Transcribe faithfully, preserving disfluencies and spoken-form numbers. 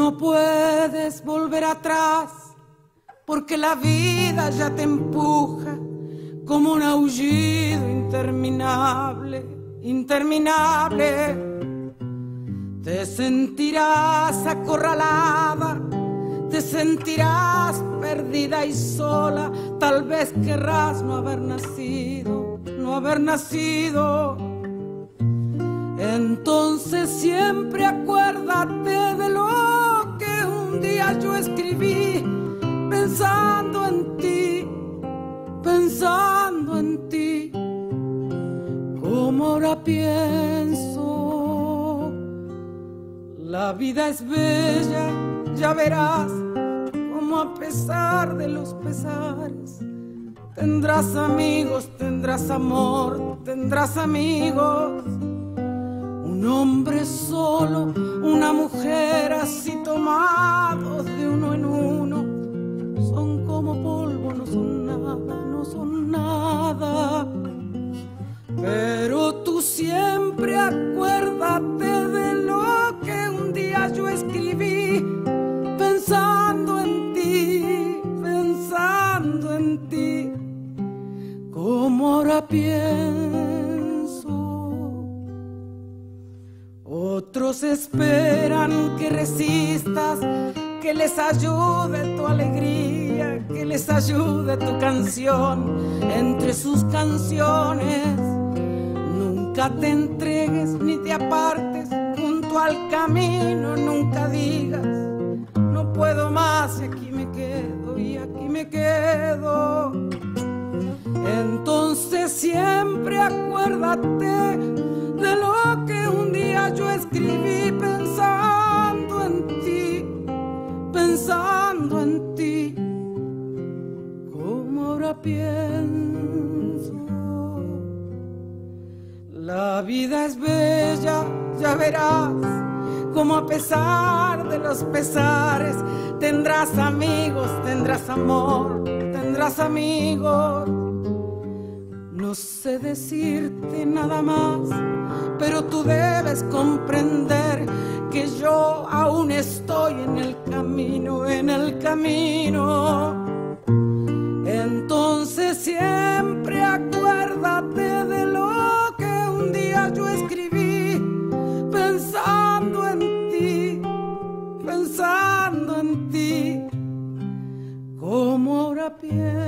no puedes volver atrás, porque la vida ya te empuja como un aullido interminable, interminable. Te sentirás acorralada, te sentirás perdida y sola. Tal vez querrás no haber nacido, no haber nacido. Entonces siempre acuérdate de lo que un día yo escribí, pensando en ti, pensando en ti. Como ahora pienso, la vida es bella, ya verás, como a pesar de los pesares, tendrás amigos, tendrás amor, tendrás amigos. Un hombre solo, una mujer así tomados de uno en uno, son como polvo, no son nada, no son nada. Pero tú siempre acuérdate de lo que un día yo escribí, pensando en ti, pensando en ti. Como ahora pienso, otros esperan que resistas, que les ayude tu alegría, que les ayude tu canción entre sus canciones. Nunca te entregues ni te apartes junto al camino, nunca digas no puedo más y aquí me quedo, y aquí me quedo. Entonces siempre acuérdate de lo que un día yo escribí, pensando en ti, pensando en ti. Como ahora pienso, la vida es bella, ya verás, como a pesar de los pesares, tendrás amigos, tendrás amor, tendrás amigos. No sé decirte nada más, pero tú debes comprender que yo aún estoy en el camino, en el camino. Entonces siempre acuérdate de lo que un día yo escribí, pensando en ti, pensando en ti. Como ahora pienso,